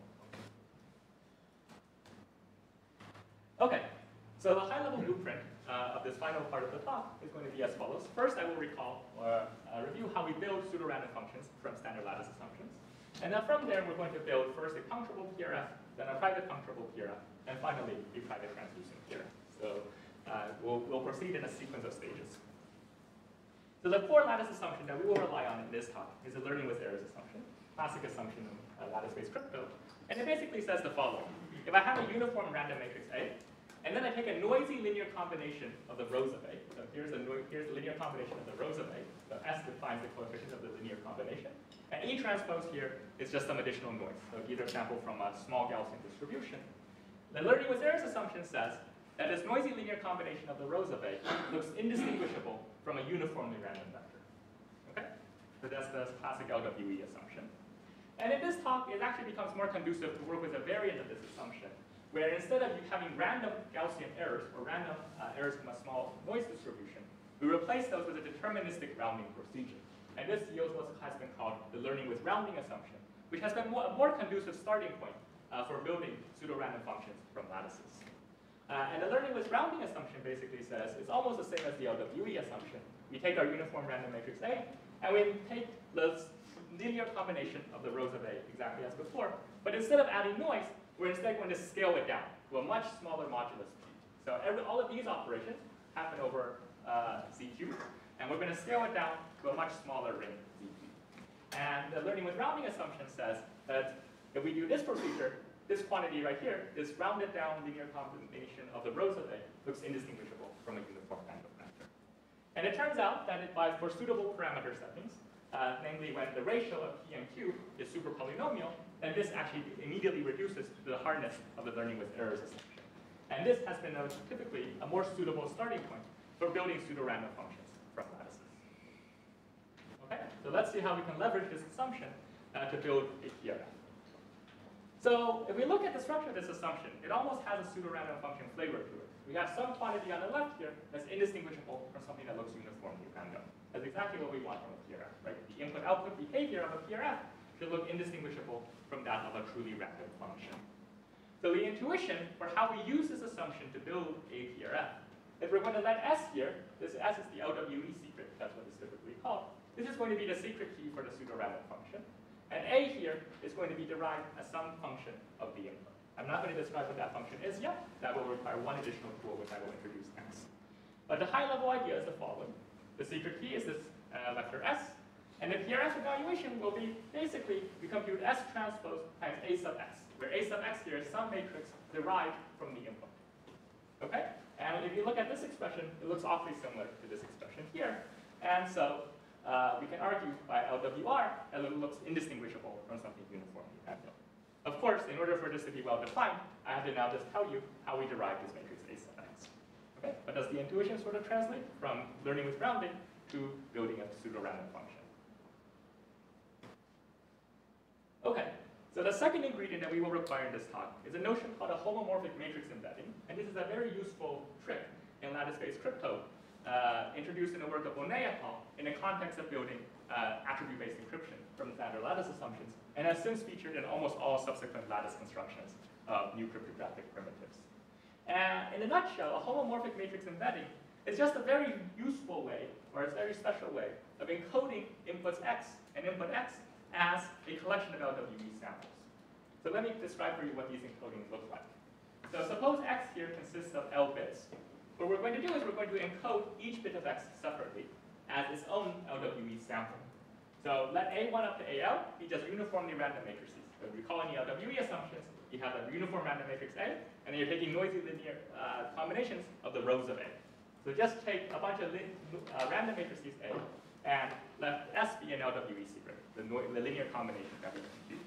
Okay, so the high-level blueprint uh, of this final part of the talk is going to be as follows. First, I will recall or uh, review how we build pseudo-random functions from standard lattice assumptions. And then from there, we're going to build first a puncturable P R F, then a private puncturable P R F, and finally a private translucent P R F. So uh, we'll, we'll proceed in a sequence of stages. So the core lattice assumption that we will rely on in this talk is the learning with errors assumption, classic assumption in uh, lattice-based crypto. And it basically says the following. If I have a uniform random matrix A, and then I take a noisy linear combination of the rows of A, so here's a here's the linear combination of the rows of A, so S defines the coefficient of the linear combination, and E transpose here is just some additional noise, so either sample from a small Gaussian distribution. The learning with errors assumption says that this noisy linear combination of the rows of A looks indistinguishable from a uniformly random vector. Okay? So that's the classic L W E assumption. And in this talk, it actually becomes more conducive to work with a variant of this assumption, where instead of having random Gaussian errors or random uh, errors from a small noise distribution, we replace those with a deterministic rounding procedure. And this yields what has been called the learning with rounding assumption, which has been more, a more conducive starting point uh, for building pseudo-random functions from lattices. Uh, and the learning with rounding assumption basically says it's almost the same as the L W E assumption. We take our uniform random matrix A, and we take the linear combination of the rows of A exactly as before. But instead of adding noise, we're instead going to scale it down to a much smaller modulus P. So every, all of these operations happen over uh, Z cubed, and we're going to scale it down to a much smaller ring Z cubed. And the learning with rounding assumption says that if we do this procedure, this quantity right here, this rounded down linear combination of the rows of A, looks indistinguishable from a uniform random factor. And it turns out that it, by, for suitable parameter settings, uh, namely when the ratio of P and Q is super polynomial, then this actually immediately reduces the hardness of the learning with errors assumption. And this has been a, typically a more suitable starting point for building pseudo-random functions from lattices. Okay, so let's see how we can leverage this assumption uh, to build a P R F. So if we look at the structure of this assumption, it almost has a pseudo-random function flavor to it. We have some quantity on the left here that's indistinguishable from something that looks uniformly random. That's exactly what we want from a P R F, right? The input-output behavior of a P R F should look indistinguishable from that of a truly random function. So the intuition for how we use this assumption to build a P R F is we're going to let S here, this S is the L W E secret, that's what it's typically called. This is going to be the secret key for the pseudo-random function. And A here is going to be derived as some function of the input. I'm not going to describe what that function is yet. That will require one additional tool, which I will introduce next. But the high-level idea is the following. The secret key is this uh, vector S, and the P R F evaluation will be basically we compute S transpose times A sub X, where A sub X here is some matrix derived from the input. Okay? And if you look at this expression, it looks awfully similar to this expression here. And so Uh, we can argue by L W R that it looks indistinguishable from something uniformly random. Of course, in order for this to be well defined, I have to now just tell you how we derive this matrix A sub X. Okay? But does the intuition sort of translate from learning with rounding to building a pseudo-random function? Okay, so the second ingredient that we will require in this talk is a notion called a homomorphic matrix embedding, and this is a very useful trick in lattice-based crypto. Uh, introduced in the work of Bonet et al. In the context of building uh, attribute-based encryption from standard lattice assumptions, and has since featured in almost all subsequent lattice constructions of new cryptographic primitives. And in a nutshell, a homomorphic matrix embedding is just a very useful way, or a very special way, of encoding inputs X and input X as a collection of L W E samples. So let me describe for you what these encodings look like. So suppose X here consists of L bits. What we're going to do is we're going to encode each bit of X separately as its own L W E sample. So let A one up to A L be just uniformly random matrices. So if you recall any L W E assumptions, you have a uniform random matrix A, and then you're taking noisy linear uh, combinations of the rows of A. So just take a bunch of li uh, random matrices A, and let S be an L W E secret, the, the linear combination that we compute.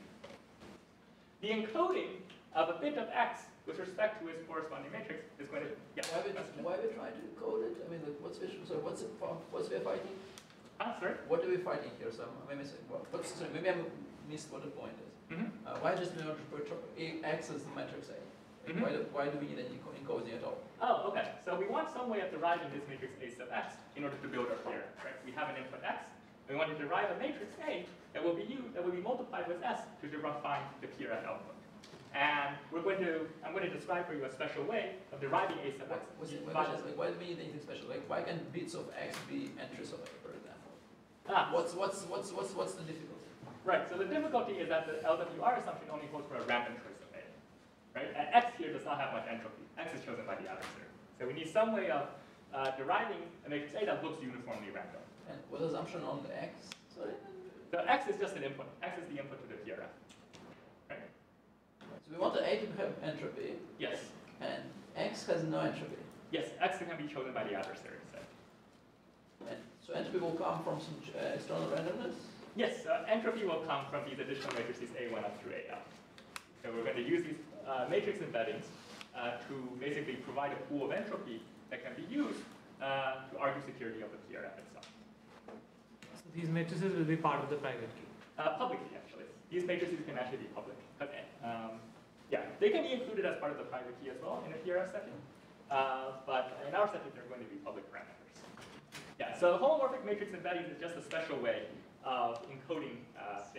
The encoding of a bit of X with respect to its corresponding matrix is going to, yeah. Why we, why we trying to code it? I mean, like, what's we, so what's it, what's we fighting? Ah, sorry? What are we fighting here? So maybe say, well, what's, sorry, maybe I missed what the point is. Mm-hmm. uh, why just do not X as the matrix A? Like, Mm-hmm. why, do, why do we need any encoding at all? Oh, okay. So we want some way of deriving this matrix A sub X in order to build our P R F, right? We have an input X, and we want to derive a matrix A that will be U, that will be multiplied with S to define the P R F output. And we're going to, I'm going to describe for you a special way of deriving A sub X. What, what's it, by why, like, why do we need anything special? Like, why can bits of X be entries of A, for example? Ah, What's, what's, what's, what's, what's the difficulty? right, so the difficulty is that the L W R assumption only holds for a random choice of A. Right? And X here does not have much entropy. X is chosen by the adversary. So we need some way of uh, deriving a matrix A that looks uniformly random. And what assumption on the X? Sorry? So X is just an input. X is the input to the P R F. Right? So we want the A to have entropy, Yes. and X has no entropy. Yes, X can be chosen by the adversary instead. And so entropy will come from some uh, external randomness. Yes, uh, entropy will come from these additional matrices A one up through A L. So we're going to use these uh, matrix embeddings uh, to basically provide a pool of entropy that can be used uh, to argue security of the P R F itself. So these matrices will be part of the private key. Uh, publicly, actually. These matrices can actually be public. Okay. Um, yeah, they can be included as part of the private key as well in a P R F setting. Uh, but in our setting, they're going to be public parameters. Yeah, so homomorphic matrix embeddings is just a special way of encoding uh, things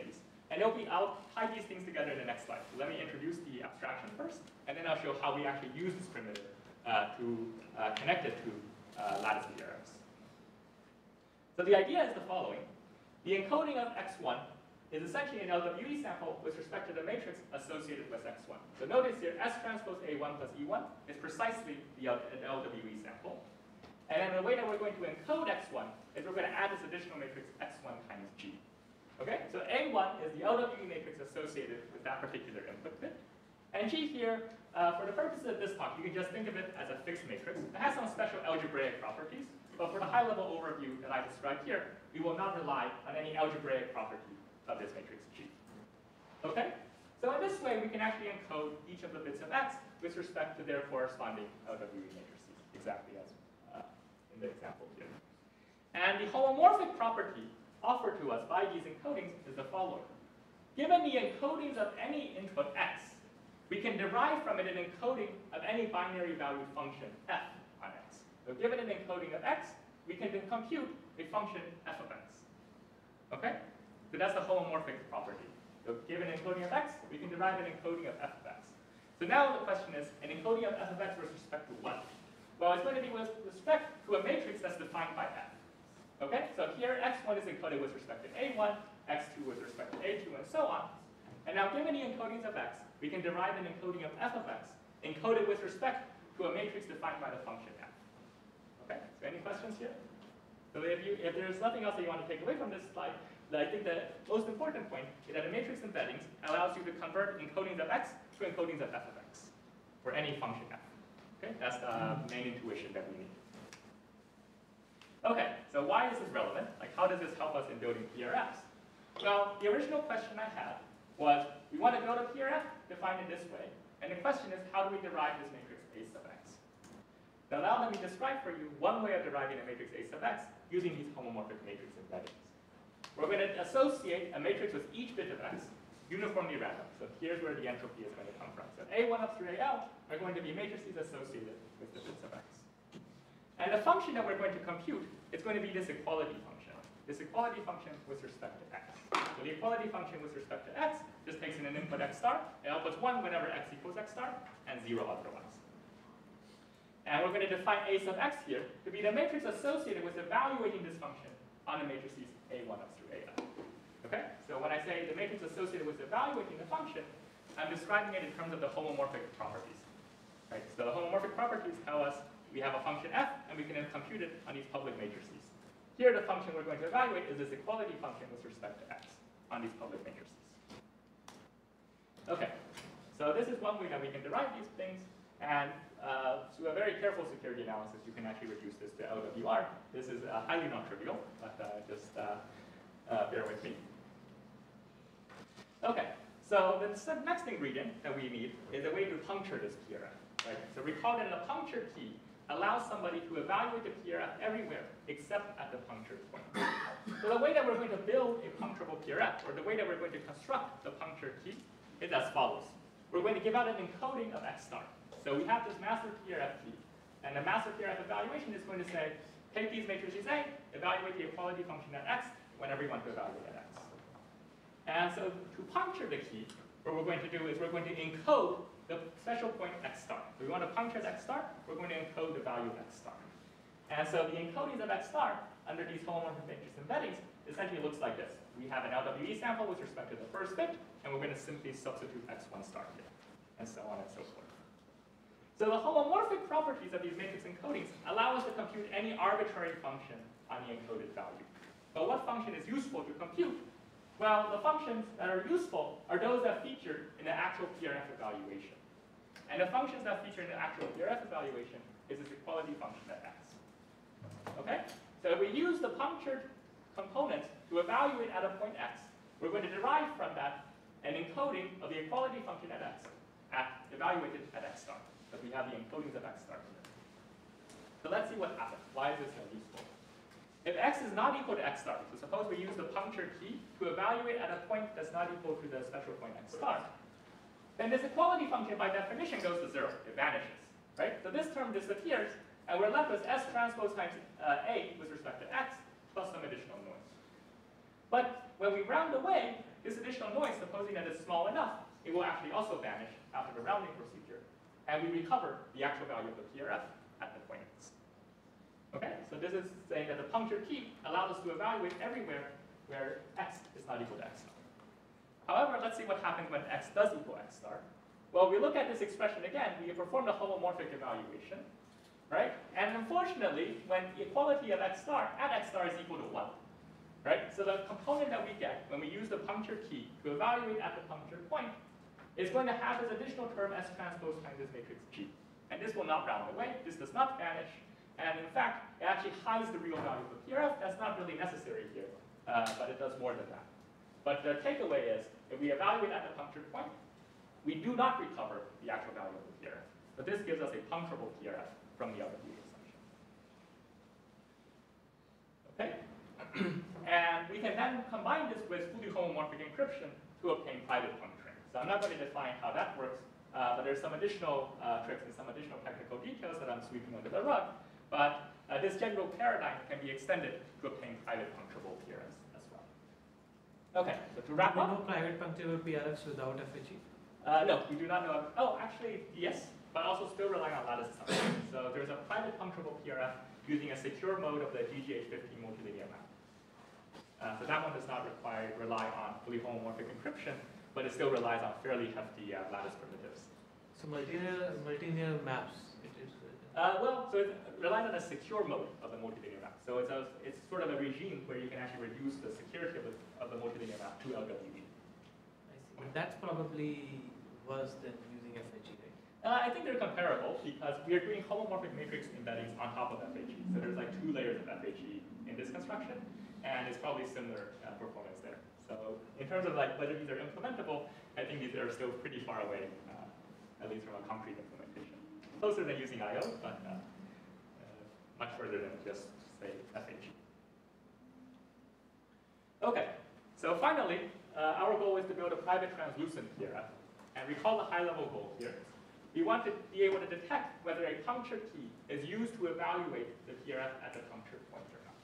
And it'll be, I'll tie these things together in the next slide. So let me introduce the abstraction first, and then I'll show how we actually use this primitive uh, to uh, connect it to uh, lattice P R Fs. So the idea is the following. The encoding of x one is essentially an L W E sample with respect to the matrix associated with x one. So notice here, S transpose A one plus E one is precisely the L W E sample. And then the way that we're going to encode x one is we're going to add this additional matrix x one times G. Okay, so A one is the L W E matrix associated with that particular input bit. And G here, uh, for the purposes of this talk, you can just think of it as a fixed matrix. It has some special algebraic properties, but for the high-level overview that I described here, we will not rely on any algebraic property of this matrix G. Okay, so in this way, we can actually encode each of the bits of X with respect to their corresponding L W E matrices, exactly as uh, in the example here. And the homomorphic property offered to us by these encodings is the following. Given the encodings of any input x, we can derive from it an encoding of any binary valued function f on x. So given an encoding of x, we can then compute a function f of x. Okay? So that's the homomorphic property. So given an encoding of x, we can derive an encoding of f of x. So now the question is, an encoding of f of x with respect to what? Well, it's going to be with respect to a matrix that's defined by f. Okay, so here x one is encoded with respect to A one, x two with respect to A two, and so on. And now given the encodings of x, we can derive an encoding of f of x encoded with respect to a matrix defined by the function f. Okay, so any questions here? So if, you, if there's nothing else that you want to take away from this slide, I think the most important point is that a matrix embeddings allows you to convert encodings of x to encodings of f of x for any function f. Okay, that's the main intuition that we need. Okay, so why is this relevant? Like, how does this help us in building P R Fs? Well, the original question I had was, we want to build a P R F defined in this way, and the question is, how do we derive this matrix A sub x? Now, now let me describe for you one way of deriving a matrix A sub x using these homomorphic matrix embeddings. We're going to associate a matrix with each bit of x uniformly random. So here's where the entropy is going to come from. So A one up through A L are going to be matrices associated with the bits of x. And the function that we're going to compute is going to be this equality function. This equality function with respect to x. So the equality function with respect to x just takes in an input x star, it outputs one whenever x equals x star, and zero otherwise. And we're going to define A sub x here to be the matrix associated with evaluating this function on the matrices A one up through A L. Okay? So when I say the matrix associated with evaluating the function, I'm describing it in terms of the homomorphic properties. Right? So the homomorphic properties tell us we have a function f, and we can then compute it on these public matrices. Here, the function we're going to evaluate is this equality function with respect to x on these public matrices. Okay, so this is one way that we can derive these things, and uh, through a very careful security analysis, you can actually reduce this to L W R. This is uh, highly non-trivial, but uh, just uh, uh, bear with me. Okay, so the next ingredient that we need is a way to puncture this P R F. Right? So recall that a puncture key allows somebody to evaluate the P R F everywhere except at the punctured point. So the way that we're going to build a puncturable P R F, or the way that we're going to construct the puncture key, is as follows. We're going to give out an encoding of x star. So we have this master P R F key, and the master P R F evaluation is going to say, take these matrices A, evaluate the equality function at x whenever you want to evaluate at x. And so to puncture the key, what we're going to do is we're going to encode the special point x star. So we want to puncture x star, we're going to encode the value of x star. And so the encodings of x star under these homomorphic matrix embeddings essentially looks like this. We have an L W E sample with respect to the first bit, and we're going to simply substitute x one star here, and so on and so forth. So the homomorphic properties of these matrix encodings allow us to compute any arbitrary function on the encoded value. But what function is useful to compute? Well, the functions that are useful are those that feature in the actual P R F evaluation. And the functions that feature in the actual P R F evaluation is this equality function at x. Okay? So if we use the punctured component to evaluate at a point x, we're going to derive from that an encoding of the equality function at x, at evaluated at x star. But we have the encodings of x star here. So let's see what happens. Why is this so useful? If x is not equal to x star, so suppose we use the punctured key to evaluate at a point that's not equal to the special point x star, then this equality function by definition goes to zero. It vanishes, right? So this term disappears, and we're left with S transpose times uh, A with respect to x plus some additional noise. But when we round away, this additional noise, supposing that it's small enough, it will actually also vanish after the rounding procedure. And we recover the actual value of the P R F at the point x. Okay, so this is saying that the punctured key allows us to evaluate everywhere where x is not equal to x star. However, let's see what happens when x does equal x star. Well, we look at this expression again, we perform the homomorphic evaluation, right? And unfortunately, when equality of x star at x star is equal to one, right? So the component that we get when we use the punctured key to evaluate at the punctured point is going to have this additional term S transpose times this matrix G. And this will not round away, this does not vanish, and in fact, it actually hides the real value of the P R F. That's not really necessary here, uh, but it does more than that. But the takeaway is, if we evaluate at the punctured point, we do not recover the actual value of the P R F. But this gives us a puncturable P R F from the other view assumption. Okay? And we can then combine this with fully homomorphic encryption to obtain private puncturing. So I'm not going to define how that works, uh, but there's some additional uh, tricks and some additional technical details that I'm sweeping under the rug. But uh, this general paradigm can be extended to obtain private puncturable P R Fs as well. Okay, so to wrap Do we up. know private puncturable P R Fs without F H E? Uh, no, we do not know. Of, oh, actually, yes, but also still relying on lattice assumption. So there's a private puncturable P R F using a secure mode of the D G H fifteen multilinear map. Uh, so that one does not require rely on fully homomorphic encryption, but it still relies on fairly hefty uh, lattice primitives. So multilinear, multilinear maps, it is. Uh, well, so it relies on a secure mode of the multilinear map. So it's, a, it's sort of a regime where you can actually reduce the security of the, of the multilinear map to L W D. I see. But that's probably worse than using F H E, right? Uh, I think they're comparable because we are doing homomorphic matrix embeddings on top of F H E. So there's like two layers of F H E in this construction, and it's probably similar uh, performance there. So in terms of like whether these are implementable, I think these are still pretty far away, uh, at least from a concrete implementation. Closer than using I O, but uh, uh, much further than just, say, F H E. Okay, so finally, uh, our goal is to build a private translucent P R F. And recall the high-level goal here. We want to be able to detect whether a punctured key is used to evaluate the P R F at the punctured point or not.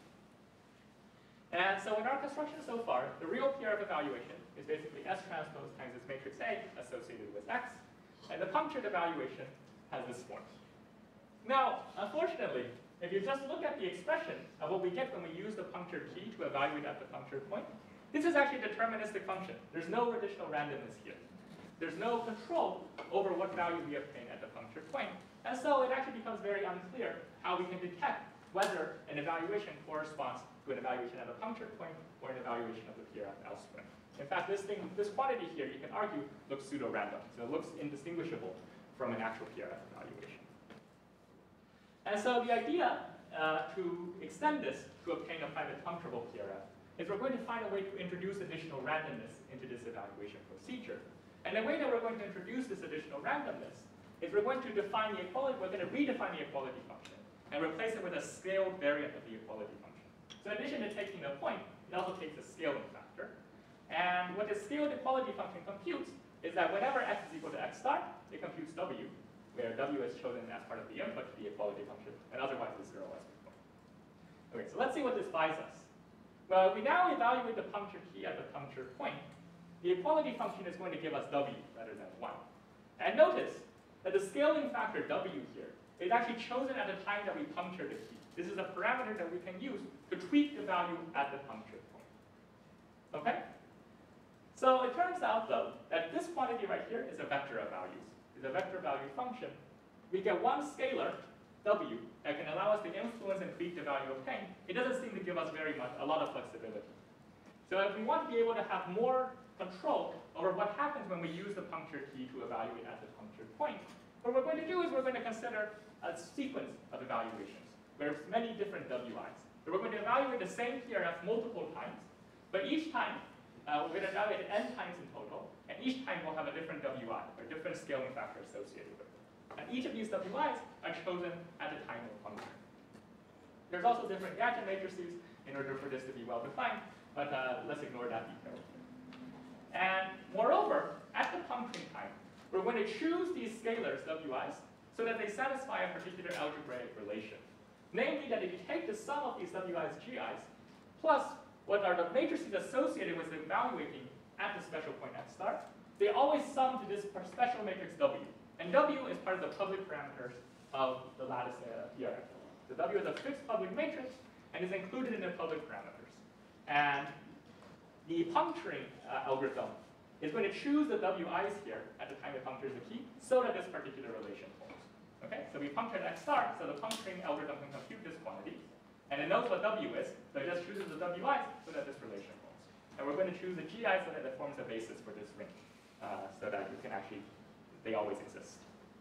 And so in our construction so far, the real P R F evaluation is basically S transpose times this matrix A associated with X, and the punctured evaluation has this form. Now, unfortunately, if you just look at the expression of what we get when we use the punctured key to evaluate at the punctured point, this is actually a deterministic function. There's no additional randomness here. There's no control over what value we obtain at the punctured point. And so it actually becomes very unclear how we can detect whether an evaluation corresponds to an evaluation at a punctured point or an evaluation of the P R F elsewhere. In fact, this thing, this quantity here, you can argue, looks pseudo-random. So it looks indistinguishable from an actual P R F evaluation. And so the idea uh, to extend this to obtain a private puncturable P R F is we're going to find a way to introduce additional randomness into this evaluation procedure. And the way that we're going to introduce this additional randomness is we're going to define the equality, we're going to redefine the equality function and replace it with a scaled variant of the equality function. So in addition to taking a point, it also takes a scaling factor. And what the scaled equality function computes is that whenever x is equal to x star, it computes w, where w is chosen as part of the input to the equality function, and otherwise it's zero as before. Okay, so let's see what this buys us. Well, we now evaluate the punctured key at the punctured point. The equality function is going to give us w rather than one. And notice that the scaling factor w here is actually chosen at the time that we puncture the key. This is a parameter that we can use to tweak the value at the punctured point. Okay? So it turns out, though, that this quantity right here is a vector of values. It's a vector value function. We get one scalar, w, that can allow us to influence and tweak the value obtained. It doesn't seem to give us very much, a lot of flexibility. So if we want to be able to have more control over what happens when we use the punctured key to evaluate at the punctured point, what we're going to do is we're going to consider a sequence of evaluations where there's many different W Is. So we're going to evaluate the same P R F multiple times, but each time uh, we're going to evaluate it n times in total, and each time we'll have a different W I, or different scaling factor associated with it. And each of these W Is are chosen at the time of function. There's also different gadget matrices in order for this to be well defined, but uh, let's ignore that detail. And moreover, at the puncturing time, we're going to choose these scalars, W Is, so that they satisfy a particular algebraic relation. Namely, that if you take the sum of these W Is, G Is, plus what are the matrices associated with evaluating at the special point x star, they always sum to this special matrix W. And W is part of the public parameters of the lattice uh, P R F. The W is a fixed public matrix and is included in the public parameters. And the puncturing uh, algorithm is going to choose the W Is here at the time it punctures the key so that this particular relation holds. Okay, so we punctured x star, so the puncturing algorithm can compute this quantity. And it knows what W is, so it just chooses the W Is so that this relation holds. And we're going to choose the G I so that it forms a basis for this ring, uh, so that you can actually, they always exist.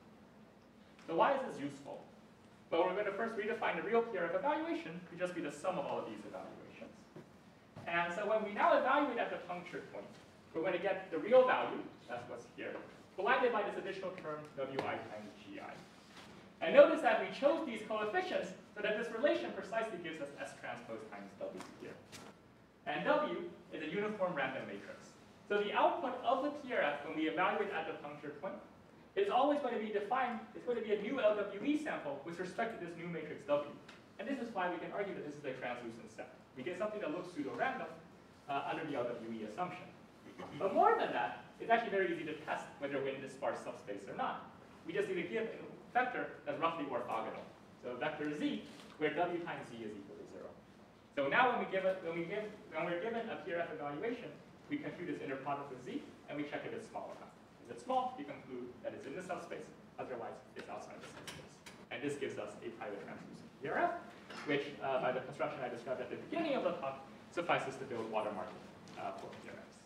So why is this useful? Well, we're going to first redefine the real P R F evaluation to just be the sum of all of these evaluations. And so when we now evaluate at the punctured point, we're going to get the real value, that's what's here, blinded by this additional term Wi times Gi. And notice that we chose these coefficients so that this relation precisely gives us S transpose times W here. And W is a uniform random matrix. So the output of the P R F when we evaluate at the punctured point is always going to be defined, it's going to be a new L W E sample with respect to this new matrix W. And this is why we can argue that this is a translucent set. We get something that looks pseudo-random uh, under the L W E assumption. But more than that, it's actually very easy to test whether we're in this sparse subspace or not. We just need to give a vector that's roughly orthogonal. So vector Z, where W times Z is equal to zero. So now when we give it, when we give, when we're given a P R F evaluation, we compute its inner product with Z, and we check if it's small enough. If it's small, we conclude that it's in the subspace. Otherwise, it's outside the subspace. And this gives us a private translucent P R F, which, uh, by the construction I described at the beginning of the talk, suffices to build watermarking uh, for P R Fs.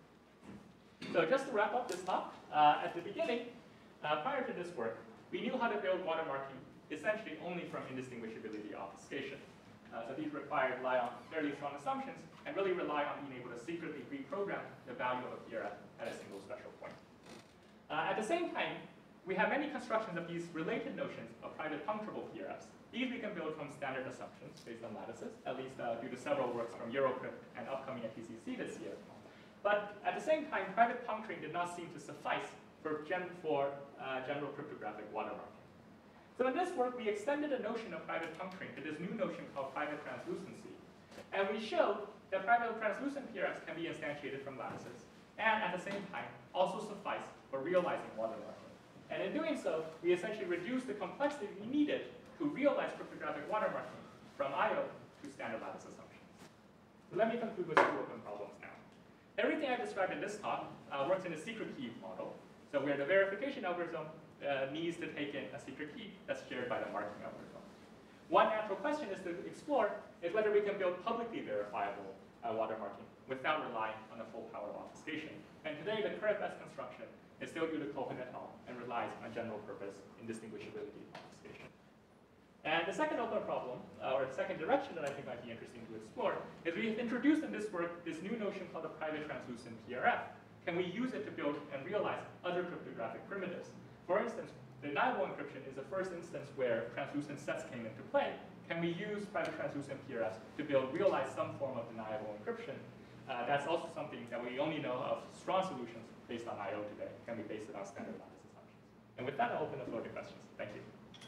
So just to wrap up this talk, uh, at the beginning, uh, prior to this work, we knew how to build watermarking essentially only from indistinguishability obfuscation. Uh, so these required rely on fairly strong assumptions and really rely on being able to secretly reprogram the value of a P R F at a single special point. Uh, at the same time, we have many constructions of these related notions of private puncturable P R Fs. These we can build from standard assumptions based on lattices, at least uh, due to several works from Eurocrypt and upcoming at P C C this year. But at the same time, private puncturing did not seem to suffice for, gen for uh, general cryptographic watermarking. So in this work, we extended the notion of private puncturing to this new notion called private translucency. And we showed that private translucent P R Fs can be instantiated from lattices, and at the same time, also suffice for realizing watermarking. And in doing so, we essentially reduced the complexity we needed to realize cryptographic watermarking from I O to standard lattice assumptions. So let me conclude with two open problems now. Everything I described in this talk uh, works in a secret key model, so where the verification algorithm uh, needs to take in a secret key that's shared by the marking algorithm. One natural question is to explore is whether we can build publicly verifiable uh, watermarking without relying on the full power of obfuscation. And today, the current best construction is still due to Cohen et al. And relies on general purpose indistinguishability obfuscation. And the second open problem, uh, or the second direction that I think might be interesting to explore, is we've introduced in this work this new notion called a private translucent P R F. Can we use it to build and realize other cryptographic primitives? For instance, deniable encryption is the first instance where translucent sets came into play. Can we use private translucent P R Fs to build, realize some form of deniable encryption? Uh, that's also something that we only know of strong solutions based on I O today. Can we base it on standard lattice assumptions? And with that, I'll open the floor to questions. Thank you.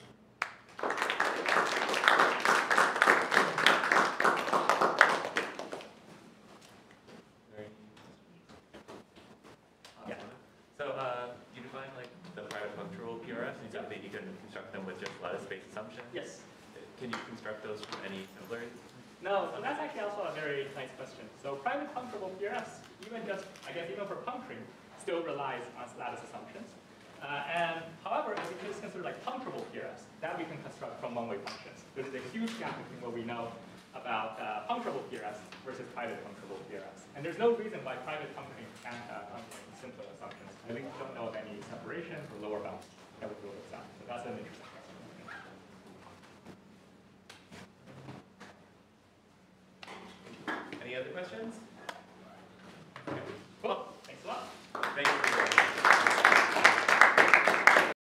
Yeah. So uh, you define like the private punctural P R Fs, and you said that you can construct them with just lattice-based assumptions. Yes. Can you construct those from any simpler? No, so that's actually also a very nice question. So private puncturable P R Fs, even just, I guess even for puncturing, still relies on lattice assumptions. Uh, and however, if we just consider like puncturable P R Fs, that we can construct from one-way functions. There's a huge gap between what we know about uh, puncturable P R Fs versus private puncturable P R Fs. And there's no reason why private puncturing can't uh, puncture simpler assumptions. I think we don't know of any separation or lower bounds that would rule this out. So that's an interesting question. Any other questions? Cool. Thanks a lot. Thank you.